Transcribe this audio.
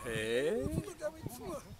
へえ。 そのキャベツは